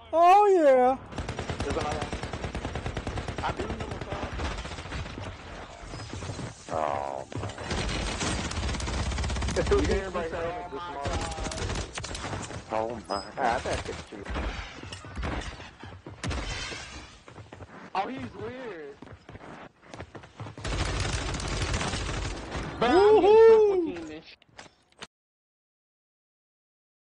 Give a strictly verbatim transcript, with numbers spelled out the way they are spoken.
Oh yeah. There's another. I beat him with Oh man. the You hear everybody heard him this morning? Oh my Ah, god. that's just cheap. Oh, he's weird.